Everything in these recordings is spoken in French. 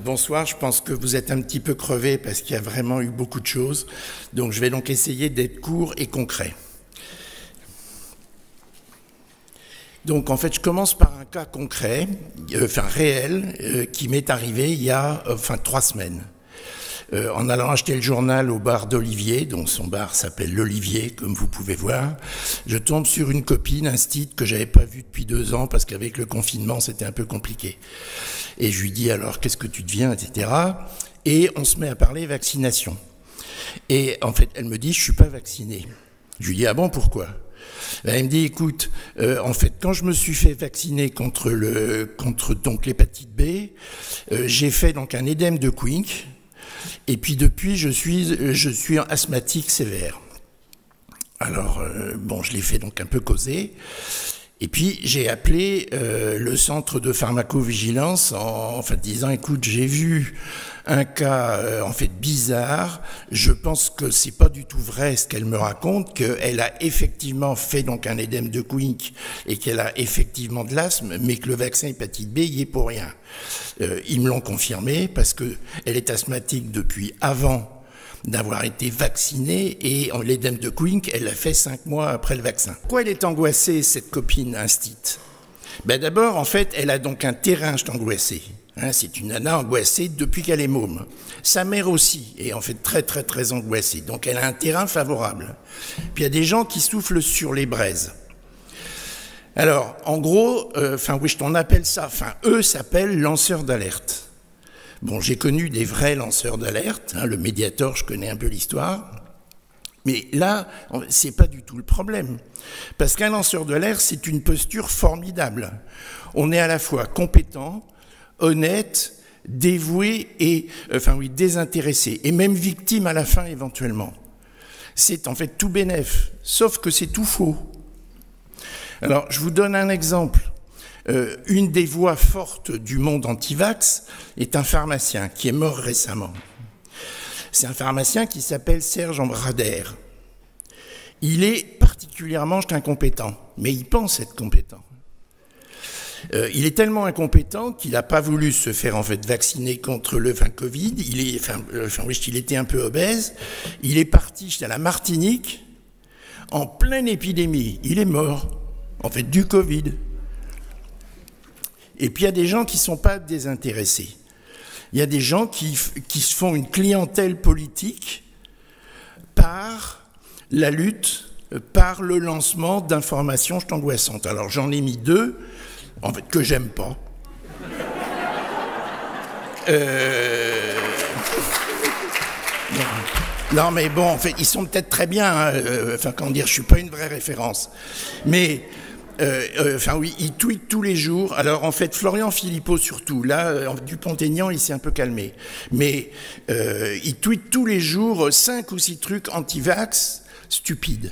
bonsoir, je pense que vous êtes un petit peu crevés parce qu'il y a vraiment eu beaucoup de choses. Donc je vais donc essayer d'être court et concret. Donc en fait, je commence par un cas concret, réel, qui m'est arrivé il y a 3 semaines. En allant acheter le journal au bar d'Olivier, donc son bar s'appelle l'Olivier, comme vous pouvez voir, je tombe sur une copine, un site que j'avais pas vu depuis 2 ans, parce qu'avec le confinement, c'était un peu compliqué. Et je lui dis alors, qu'est-ce que tu deviens, etc. Et on se met à parler vaccination. Et en fait, elle me dit, je suis pas vacciné. Je lui dis, ah bon, pourquoi ? Elle me dit, écoute, en fait, quand je me suis fait vacciner contre donc l'hépatite B, j'ai fait donc un édème de Quincke. Et puis depuis, je suis asthmatique sévère. Alors, bon, je l'ai fait donc un peu causer. Et puis, j'ai appelé le centre de pharmacovigilance en disant, écoute, j'ai vu un cas en fait bizarre. Je pense que c'est pas du tout vrai ce qu'elle me raconte, qu'elle a effectivement fait donc un édème de Quincke et qu'elle a effectivement de l'asthme, mais que le vaccin hépatite B y est pour rien. Ils me l'ont confirmé parce que elle est asthmatique depuis avant d'avoir été vaccinée et l'édème de Quincke, elle l'a fait 5 mois après le vaccin. Pourquoi elle est angoissée, cette copine instite ? Ben d'abord, en fait, elle a donc un terrain angoissé. C'est une nana angoissée depuis qu'elle est môme. Sa mère aussi est en fait très très très angoissée. Donc elle a un terrain favorable. Puis il y a des gens qui soufflent sur les braises. Alors, en gros, on appelle ça, eux s'appellent lanceurs d'alerte. Bon, j'ai connu des vrais lanceurs d'alerte, le Mediator, je connais un peu l'histoire. Mais là, c'est pas du tout le problème. Parce qu'un lanceur d'alerte, c'est une posture formidable. On est à la fois compétent, honnête, dévoué et, désintéressé. Et même victime à la fin, éventuellement. C'est en fait tout bénef. Sauf que c'est tout faux. Alors, je vous donne un exemple. Une des voix fortes du monde anti-vax est un pharmacien qui est mort récemment. C'est un pharmacien qui s'appelle Serge Ambrader. Il est particulièrement incompétent, mais il pense être compétent. Il est tellement incompétent qu'il n'a pas voulu se faire en fait vacciner contre le Covid. Il était un peu obèse. Il est parti à la Martinique en pleine épidémie. Il est mort, en fait, du Covid. Et puis il y a des gens qui ne sont pas désintéressés. Il y a des gens qui se font une clientèle politique par la lutte, par le lancement d'informations angoissantes. Alors j'en ai mis 2, en fait, que j'aime pas. Non mais bon, en fait, ils sont peut-être très bien, je suis pas une vraie référence. Mais il tweet tous les jours. Alors en fait, Florian Philippot surtout, là, Dupont-Aignan, il s'est un peu calmé. Mais il tweet tous les jours 5 ou 6 trucs anti-vax stupides.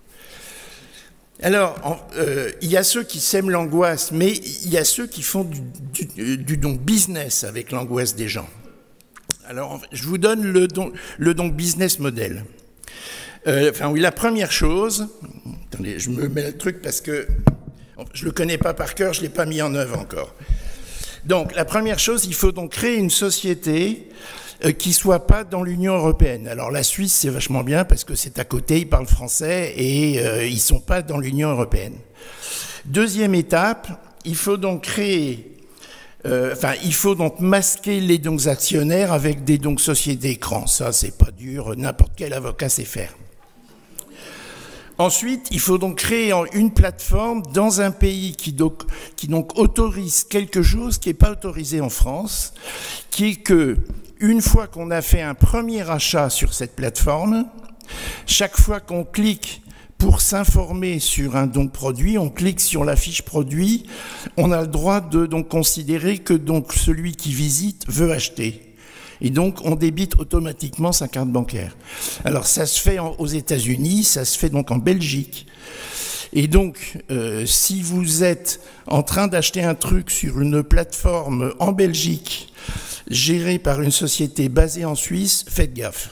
Alors, il y a ceux qui sèment l'angoisse, mais il y a ceux qui font du business avec l'angoisse des gens. Alors, je vous donne le business model. La première chose, attendez, je me mets le truc parce que je le connais pas par cœur, je l'ai pas mis en œuvre encore. Donc, la première chose, il faut donc créer une société qui soit pas dans l'Union européenne. Alors, la Suisse, c'est vachement bien parce que c'est à côté, ils parlent français et ils sont pas dans l'Union européenne. Deuxième étape, il faut donc créer il faut donc masquer les dons actionnaires avec des dons sociétés écrans. Ça, c'est pas dur, n'importe quel avocat sait faire. Ensuite, il faut donc créer une plateforme dans un pays qui autorise quelque chose qui n'est pas autorisé en France, qui est que, une fois qu'on a fait un premier achat sur cette plateforme, chaque fois qu'on clique pour s'informer sur un don de produit, on clique sur la fiche produit, on a le droit de donc considérer que donc celui qui visite veut acheter. Et donc on débite automatiquement sa carte bancaire. Alors ça se fait aux États-Unis, ça se fait donc en Belgique. Et donc si vous êtes en train d'acheter un truc sur une plateforme en Belgique, gérée par une société basée en Suisse, faites gaffe.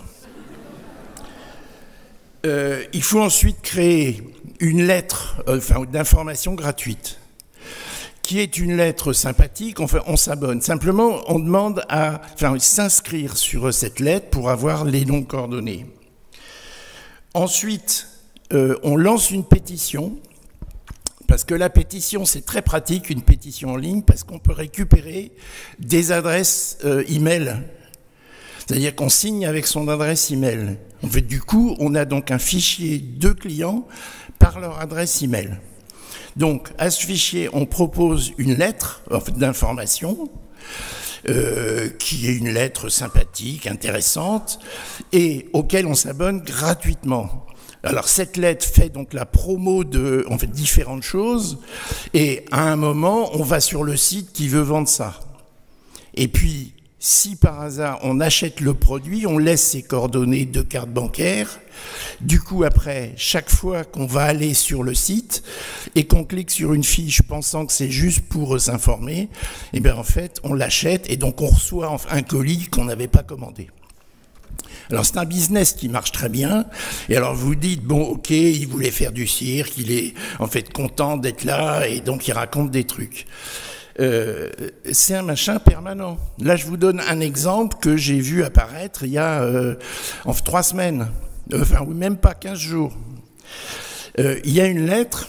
Il faut ensuite créer une lettre d'information gratuite qui est une lettre sympathique, enfin, on s'abonne. Simplement, on demande à s'inscrire sur cette lettre pour avoir les noms coordonnés. Ensuite, on lance une pétition, parce que la pétition, c'est très pratique, une pétition en ligne, parce qu'on peut récupérer des adresses email. C'est-à-dire qu'on signe avec son adresse email. En fait, du coup, on a donc un fichier de clients par leur adresse email. Donc, à ce fichier, on propose une lettre d'information, qui est une lettre sympathique, intéressante, et auquel on s'abonne gratuitement. Alors, cette lettre fait donc la promo de différentes choses, et à un moment, on va sur le site qui veut vendre ça. Et puis, si par hasard on achète le produit, on laisse ses coordonnées de carte bancaire. Du coup, après, chaque fois qu'on va aller sur le site et qu'on clique sur une fiche pensant que c'est juste pour s'informer, eh bien en fait, on l'achète et donc on reçoit un colis qu'on n'avait pas commandé. Alors c'est un business qui marche très bien. Et alors vous dites, bon ok, il voulait faire du cirque, il est en fait content d'être là et donc il raconte des trucs. C'est un machin permanent. Là, je vous donne un exemple que j'ai vu apparaître il y a 3 semaines, oui, même pas 15 jours. Il y a une lettre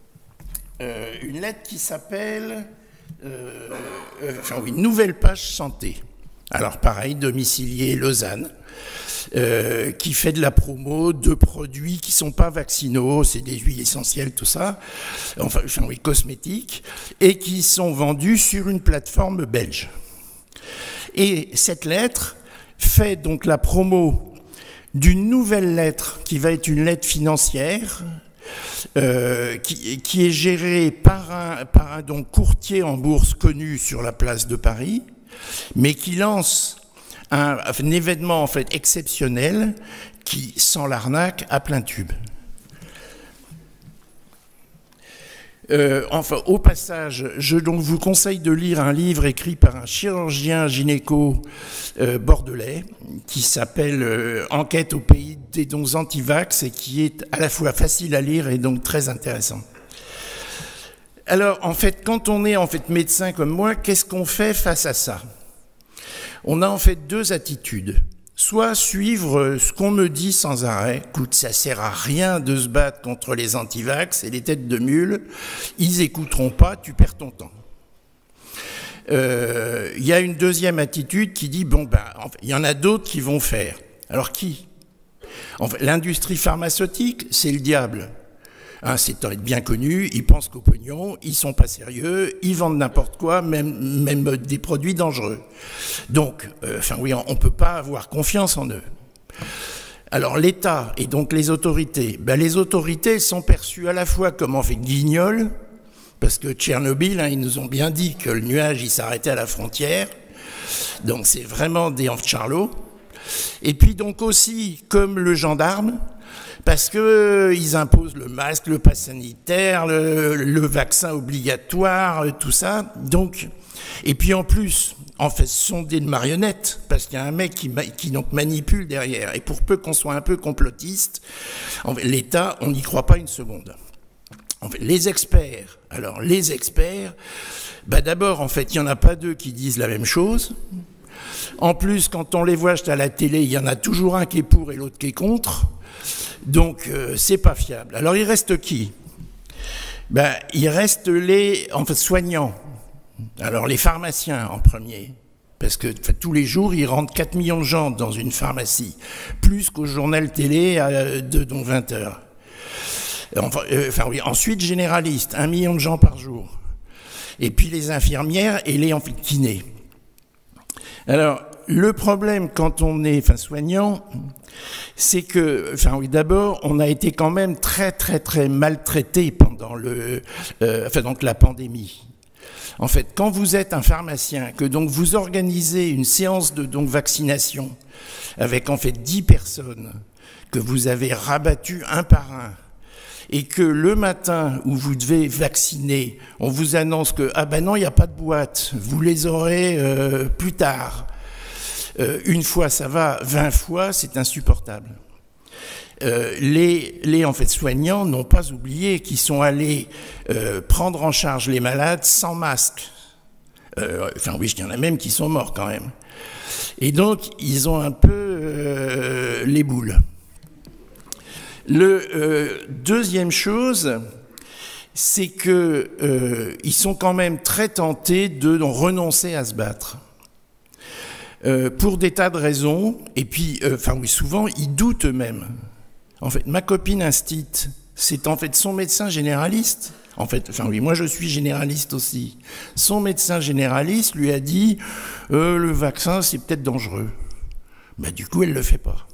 qui s'appelle Nouvelle page santé. Alors pareil, domicilié Lausanne. Qui fait de la promo de produits qui sont pas vaccinaux, c'est des huiles essentielles, tout ça, oui, cosmétiques, et qui sont vendus sur une plateforme belge. Et cette lettre fait donc la promo d'une nouvelle lettre qui va être une lettre financière, qui est gérée par un donc courtier en bourse connu sur la place de Paris, mais qui lance un événement en fait exceptionnel qui sent l'arnaque à plein tube. Au passage, je donc vous conseille de lire un livre écrit par un chirurgien gynéco bordelais qui s'appelle Enquête au pays des dons anti-vax et qui est à la fois facile à lire et donc très intéressant. Alors en fait, quand on est médecin comme moi, qu'est-ce qu'on fait face à ça ? On a en fait 2 attitudes. Soit suivre ce qu'on me dit sans arrêt. Écoute, ça sert à rien de se battre contre les antivax et les têtes de mule. Ils écouteront pas, tu perds ton temps. Il y a une deuxième attitude qui dit, il y en a d'autres qui vont faire. Alors qui ? L'industrie pharmaceutique, c'est le diable. C'est bien connu, ils pensent qu'au pognon, ils sont pas sérieux, ils vendent n'importe quoi, même des produits dangereux. Donc, on peut pas avoir confiance en eux. Alors l'État et donc les autorités, les autorités sont perçues à la fois comme guignols, parce que Tchernobyl, ils nous ont bien dit que le nuage, il s'arrêtait à la frontière, donc c'est vraiment des charlots. Et puis donc aussi comme le gendarme, parce qu'ils imposent le masque, le pass sanitaire, le vaccin obligatoire, tout ça. Donc, et puis en plus, ce sont des marionnettes, parce qu'il y a un mec qui donc manipule derrière. Et pour peu qu'on soit un peu complotiste, l'État, on n'y croit pas une seconde. Les experts, d'abord, il n'y en a pas 2 qui disent la même chose. En plus, quand on les voit à la télé, il y en a toujours un qui est pour et l'autre qui est contre. Donc, c'est pas fiable. Alors, il reste qui ? Il reste les soignants. Alors, les pharmaciens en premier. Parce que tous les jours, ils rentrent 4 millions de gens dans une pharmacie. Plus qu'au journal télé de 20 heures. Ensuite, généralistes, 1 million de gens par jour. Et puis, les infirmières et les kinés. Alors, le problème quand on est soignant, c'est que, d'abord, on a été quand même très, très, très maltraité pendant la pandémie. En fait, quand vous êtes un pharmacien, que donc vous organisez une séance de vaccination avec 10 personnes que vous avez rabattues un par un, et que le matin où vous devez vacciner, on vous annonce que non, il n'y a pas de boîte, vous les aurez plus tard. Une fois ça va, 20 fois c'est insupportable. les en fait, soignants n'ont pas oublié qu'ils sont allés prendre en charge les malades sans masque. Enfin oui, il y en a même qui sont morts quand même. Et donc, ils ont un peu les boules. Deuxième chose, c'est que ils sont quand même très tentés de renoncer à se battre. Pour des tas de raisons, et puis, enfin oui, souvent, ils doutent eux-mêmes. En fait, ma copine instite, c'est en fait son médecin généraliste. En fait, enfin oui, moi je suis généraliste aussi. Son médecin généraliste lui a dit le vaccin c'est peut-être dangereux. Bah du coup elle le fait pas.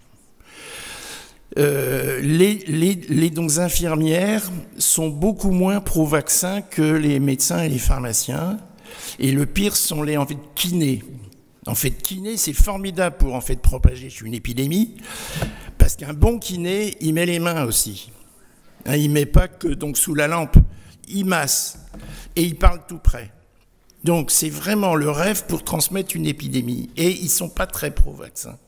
Les donc infirmières sont beaucoup moins pro-vaccin que les médecins et les pharmaciens. Et le pire sont les en fait kinés. En fait, kiné, c'est formidable pour en fait propager une épidémie, parce qu'un bon kiné, il met les mains aussi. Hein, il met pas que donc sous la lampe, il masse et il parle tout près. Donc c'est vraiment le rêve pour transmettre une épidémie. Et ils sont pas très pro-vaccin.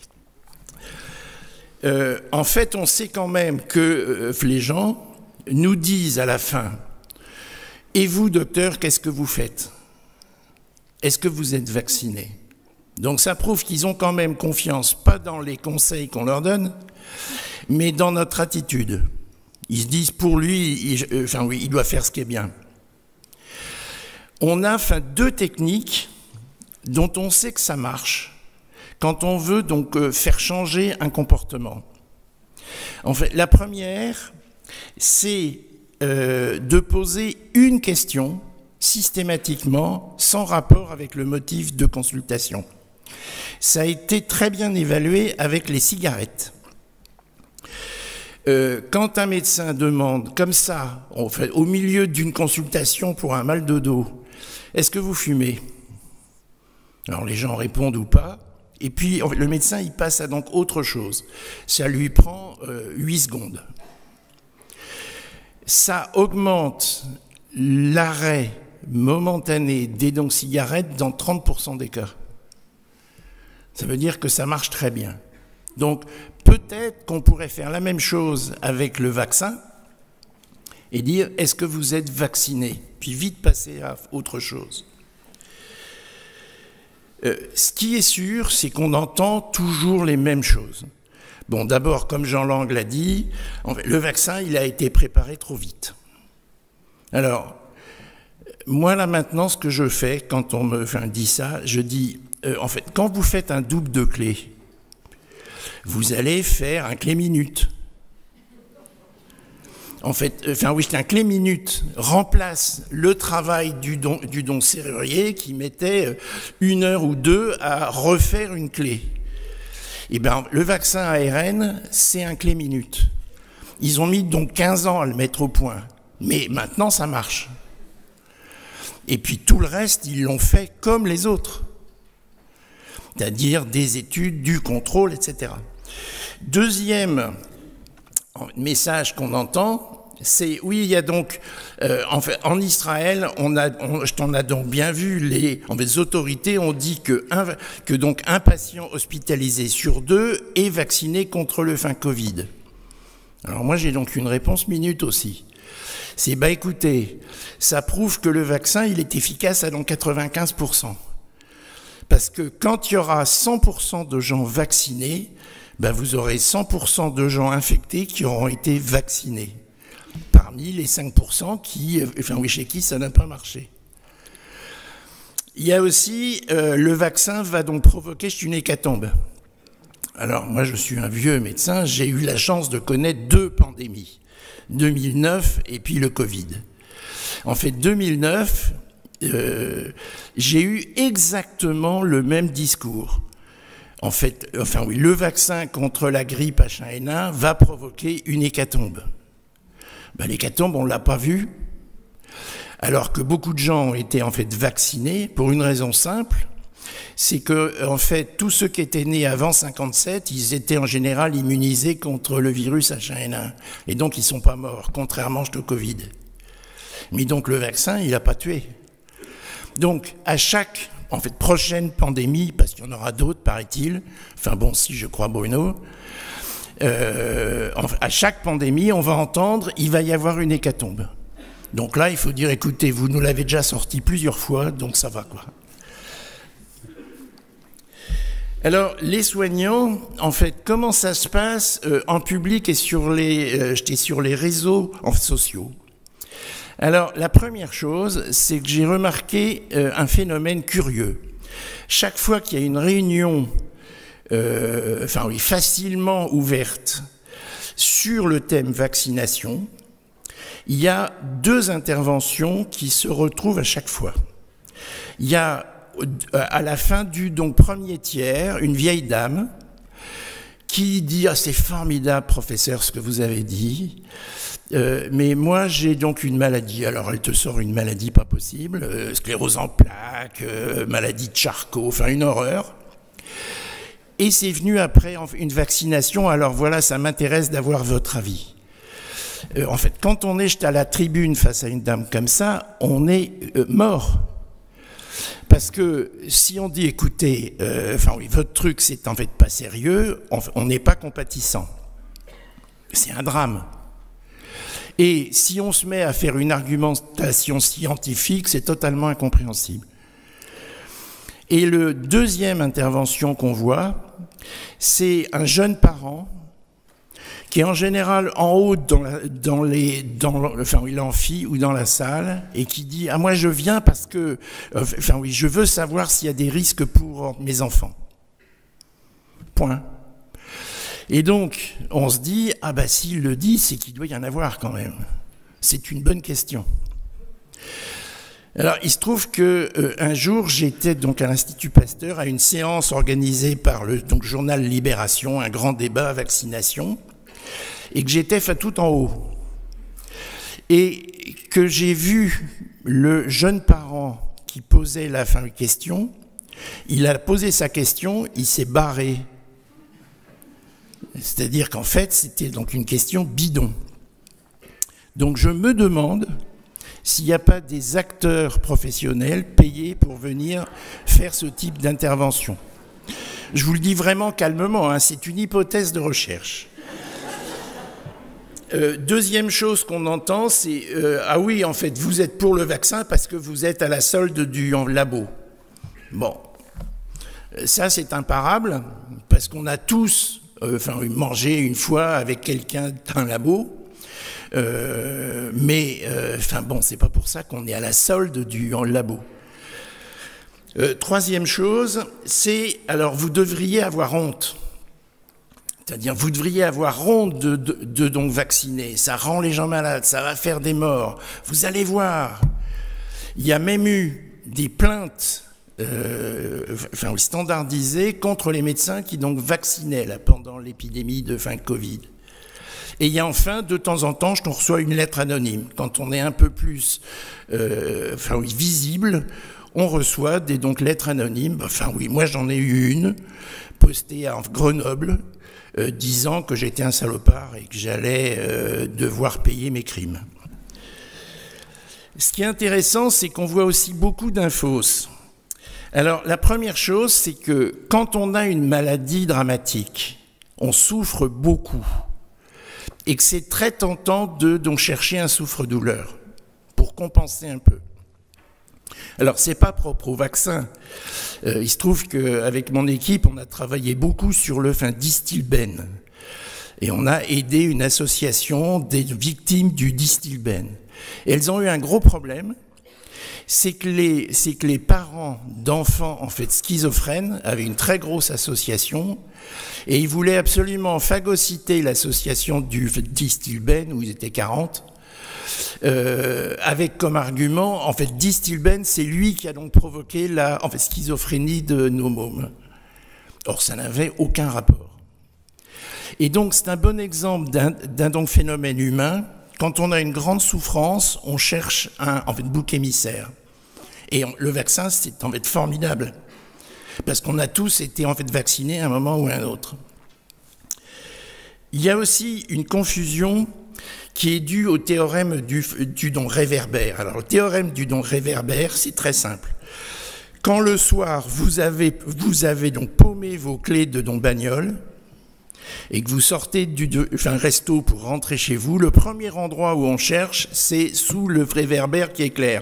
En fait, on sait quand même que les gens nous disent à la fin « Et vous, docteur, qu'est-ce que vous faites? Est-ce que vous êtes vacciné ?» Donc ça prouve qu'ils ont quand même confiance, pas dans les conseils qu'on leur donne, mais dans notre attitude. Ils se disent pour lui, enfin oui, il doit faire ce qui est bien. On a enfin deux techniques dont on sait que ça marche quand on veut donc faire changer un comportement. En fait, la première, c'est de poser une question systématiquement sans rapport avec le motif de consultation. Ça a été très bien évalué avec les cigarettes. Quand un médecin demande comme ça, au milieu d'une consultation pour un mal de dos, est-ce que vous fumez? Alors les gens répondent ou pas, et puis le médecin il passe à donc autre chose. Ça lui prend 8 secondes. Ça augmente l'arrêt momentané des donc cigarettes dans 30% des cas. Ça veut dire que ça marche très bien. Donc peut-être qu'on pourrait faire la même chose avec le vaccin et dire est-ce que vous êtes vacciné? Puis vite passer à autre chose. Ce qui est sûr, c'est qu'on entend toujours les mêmes choses. Bon, d'abord, comme Jean Lang l'a dit, le vaccin, il a été préparé trop vite. Alors, moi, là, maintenant, ce que je fais, quand on me dit ça, je dis, en fait, quand vous faites un double de clé, vous allez faire un clé minute. En fait, enfin oui, un clé minute remplace le travail du don serrurier qui mettait 1 heure ou 2 à refaire une clé. Eh bien, le vaccin ARN, c'est un clé minute. Ils ont mis donc 15 ans à le mettre au point. Mais maintenant, ça marche. Et puis tout le reste, ils l'ont fait comme les autres. C'est-à-dire des études, du contrôle, etc. Deuxième message qu'on entend, c'est, oui, il y a donc, en Israël, on a donc bien vu, les autorités ont dit que donc un patient hospitalisé sur 2 est vacciné contre le Covid. Alors moi, j'ai donc une réponse minute aussi. C'est, bah écoutez, ça prouve que le vaccin, il est efficace à donc 95%. Parce que quand il y aura 100% de gens vaccinés, ben vous aurez 100% de gens infectés qui auront été vaccinés. Parmi les 5% chez qui ça n'a pas marché. Il y a aussi, le vaccin va donc provoquer une hécatombe. Alors moi je suis un vieux médecin, j'ai eu la chance de connaître 2 pandémies. 2009 et puis le Covid. En fait, 2009, j'ai eu exactement le même discours. En fait, le vaccin contre la grippe H1N1 va provoquer une hécatombe. Ben, l'hécatombe, on ne l'a pas vue, alors que beaucoup de gens ont été en fait vaccinés pour une raison simple, c'est que en fait tous ceux qui étaient nés avant 57, ils étaient en général immunisés contre le virus H1N1 et donc ils sont pas morts, contrairement au Covid. Mais donc le vaccin, il n'a pas tué. Donc à chaque prochaine pandémie, parce qu'il y en aura d'autres, paraît-il, enfin bon, si je crois Bruno, à chaque pandémie, on va entendre « il va y avoir une hécatombe ». Donc là, il faut dire « écoutez, vous nous l'avez déjà sorti plusieurs fois, donc ça va quoi ». Alors, les soignants, en fait, comment ça se passe en public et sur les réseaux sociaux? Alors, la première chose, c'est que j'ai remarqué un phénomène curieux. Chaque fois qu'il y a une réunion, facilement ouverte sur le thème vaccination, il y a deux interventions qui se retrouvent à chaque fois. Il y a à la fin du premier tiers, une vieille dame qui dit « Ah, c'est formidable, professeur, ce que vous avez dit, mais moi, j'ai donc une maladie. » Alors, elle te sort une maladie pas possible, sclérose en plaques, maladie de Charcot, enfin, une horreur. Et c'est venu après une vaccination, alors voilà, ça m'intéresse d'avoir votre avis. En fait, quand on est à la tribune face à une dame comme ça, on est mort. Parce que si on dit, écoutez, votre truc, c'est en fait pas sérieux, on n'est pas compatissant. C'est un drame. Et si on se met à faire une argumentation scientifique, c'est totalement incompréhensible. Et le deuxième intervention qu'on voit, c'est un jeune parent qui est en général en haut dans l'amphi ou dans la salle, et qui dit « Ah, moi je viens parce que, je veux savoir s'il y a des risques pour mes enfants. » Point. Et donc, on se dit « Ah bah s'il le dit, c'est qu'il doit y en avoir quand même. » C'est une bonne question. Alors, il se trouve qu'un jour, j'étais donc à l'Institut Pasteur à une séance organisée par le journal Libération, un grand débat vaccination, et que j'étais tout en haut. Et que j'ai vu le jeune parent qui posait la question, il a posé sa question, il s'est barré. C'est-à-dire qu'en fait, c'était donc une question bidon. Donc je me demande s'il n'y a pas des acteurs professionnels payés pour venir faire ce type d'intervention. Je vous le dis vraiment calmement, hein, c'est une hypothèse de recherche. Deuxième chose qu'on entend, c'est ah oui, en fait, vous êtes pour le vaccin parce que vous êtes à la solde du labo. Bon, ça c'est imparable parce qu'on a tous mangé une fois avec quelqu'un d'un labo. C'est pas pour ça qu'on est à la solde du labo. Troisième chose, c'est, alors vous devriez avoir honte. C'est-à-dire, vous devriez avoir honte de donc vacciner. Ça rend les gens malades, ça va faire des morts. Vous allez voir. Il y a même eu des plaintes standardisées contre les médecins qui donc vaccinaient là, pendant l'épidémie de Covid. Et il y a enfin, de temps en temps, on reçoit une lettre anonyme. Quand on est un peu plus visible, on reçoit des lettres anonymes. Moi j'en ai eu une, postée à Grenoble, disant que j'étais un salopard et que j'allais devoir payer mes crimes. Ce qui est intéressant, c'est qu'on voit aussi beaucoup d'infos. Alors, la première chose, c'est que quand on a une maladie dramatique, on souffre beaucoup. Et que c'est très tentant de chercher un souffre-douleur pour compenser un peu. Alors, c'est pas propre au vaccin. Il se trouve qu'avec mon équipe, on a travaillé beaucoup sur le Distilbène. Et on a aidé une association des victimes du Distilbène. Et elles ont eu un gros problème, c'est que les parents d'enfants schizophrènes avaient une très grosse association et ils voulaient absolument phagocyter l'association du Distilbène, où ils étaient 40, avec comme argument, Distilbène, c'est lui qui a donc provoqué la schizophrénie de nos mômes. Or, ça n'avait aucun rapport. Et donc, c'est un bon exemple d'un phénomène humain. Quand on a une grande souffrance, on cherche un bouc émissaire. Et le vaccin, c'est formidable. Parce qu'on a tous été vaccinés à un moment ou à un autre. Il y a aussi une confusion qui est due au théorème du don réverbère. Alors, le théorème du don réverbère, c'est très simple. Quand le soir, vous avez donc paumé vos clés de don bagnole, et que vous sortez d'un resto pour rentrer chez vous, le premier endroit où on cherche, c'est sous le réverbère qui éclaire.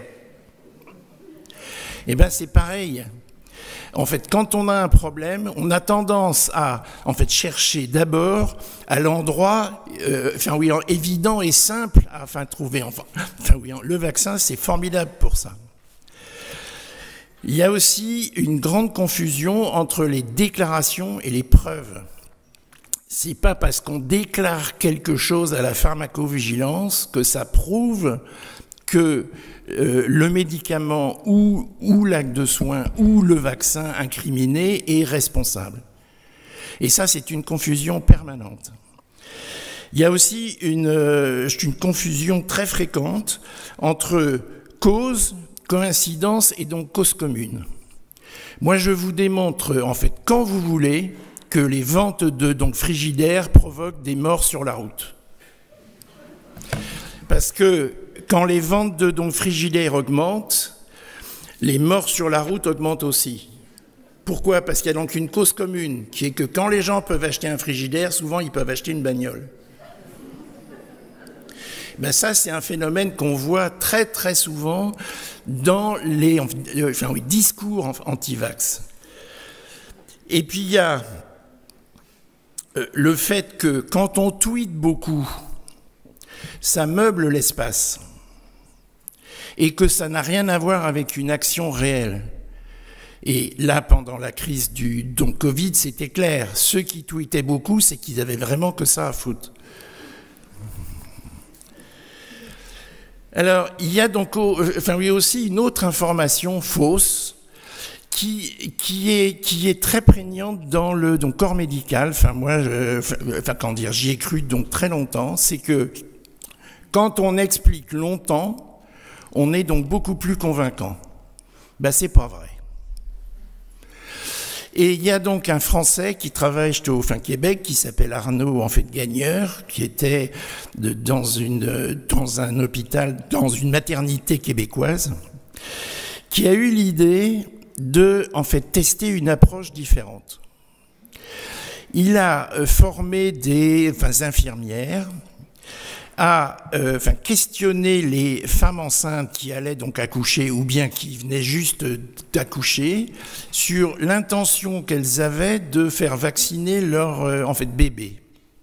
Eh bien, c'est pareil. En fait, quand on a un problème, on a tendance à chercher d'abord à l'endroit évident et simple à trouver. Le vaccin, c'est formidable pour ça. Il y a aussi une grande confusion entre les déclarations et les preuves. C'est pas parce qu'on déclare quelque chose à la pharmacovigilance que ça prouve que le médicament ou l'acte de soin ou le vaccin incriminé est responsable. Et ça, c'est une confusion permanente. Il y a aussi une confusion très fréquente entre cause, coïncidence et donc cause commune. Moi, je vous démontre, en fait, quand vous voulez, que les ventes de frigidaires provoquent des morts sur la route. Parce que quand les ventes de frigidaires augmentent, les morts sur la route augmentent aussi. Pourquoi? Parce qu'il y a donc une cause commune, qui est que quand les gens peuvent acheter un frigidaire, souvent ils peuvent acheter une bagnole. Ben ça, c'est un phénomène qu'on voit très très souvent dans les discours anti-vax. Et puis il y a le fait que quand on tweete beaucoup, ça meuble l'espace et que ça n'a rien à voir avec une action réelle. Et là, pendant la crise du Covid, c'était clair. Ceux qui tweetaient beaucoup, c'est qu'ils avaient vraiment que ça à foutre. Alors, il y a donc aussi une autre information fausse qui est très prégnante dans le corps médical. J'y ai cru donc très longtemps. C'est que quand on explique longtemps, on est donc beaucoup plus convaincant. Ben, c'est pas vrai. Et il y a donc un Français qui travaille au Québec, qui s'appelle Arnaud Gagneur, qui était dans un hôpital, dans une maternité québécoise, qui a eu l'idée de tester une approche différente. Il a formé des infirmières à questionner les femmes enceintes qui allaient donc accoucher ou bien qui venaient juste d'accoucher sur l'intention qu'elles avaient de faire vacciner leur bébé.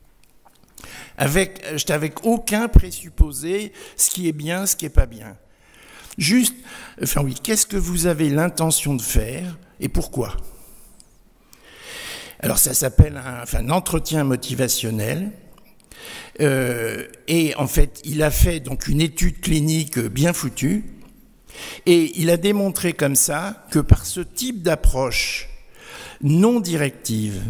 Avec aucun présupposé, ce qui est bien, ce qui est pas bien. Juste, qu'est-ce que vous avez l'intention de faire et pourquoi? Alors ça s'appelle un entretien motivationnel. Et en fait, il a fait donc une étude clinique bien foutue et il a démontré comme ça que par ce type d'approche non directive,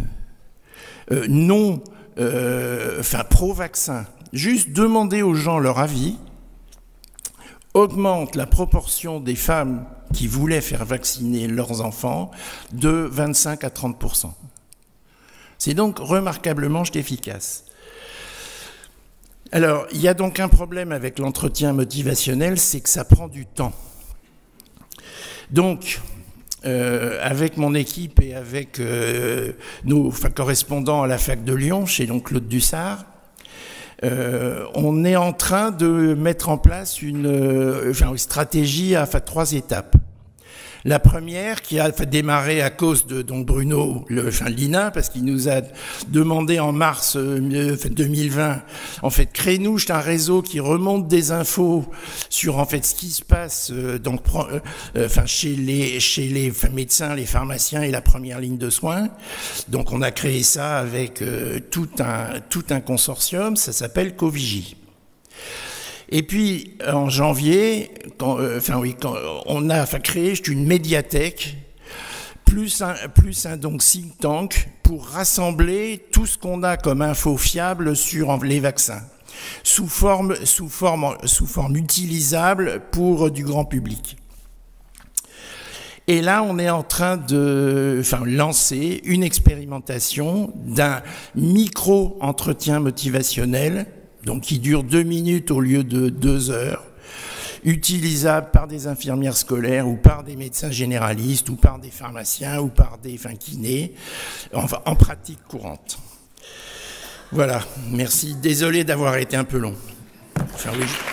pro-vaccin, juste demander aux gens leur avis, augmente la proportion des femmes qui voulaient faire vacciner leurs enfants de 25 à 30%. C'est donc remarquablement efficace. Alors, il y a donc un problème avec l'entretien motivationnel, c'est que ça prend du temps. Donc, avec mon équipe et avec nos correspondants à la fac de Lyon, chez donc Claude Dussard, on est en train de mettre en place une stratégie à 3 étapes. La première, qui a démarré à cause de Bruno Lina, parce qu'il nous a demandé en mars 2020, créez-nous un réseau qui remonte des infos sur ce qui se passe chez les médecins, les pharmaciens et la première ligne de soins. Donc on a créé ça avec tout un consortium, ça s'appelle Covigie. Et puis, en janvier, on a créé une médiathèque, plus un think tank pour rassembler tout ce qu'on a comme info fiable sur les vaccins, sous forme utilisable pour du grand public. Et là, on est en train de lancer une expérimentation d'un micro-entretien motivationnel, donc qui dure 2 minutes au lieu de 2 heures, utilisable par des infirmières scolaires ou par des médecins généralistes ou par des pharmaciens ou par des kinés, en pratique courante. Voilà, merci. Désolé d'avoir été un peu long. Enfin, oui.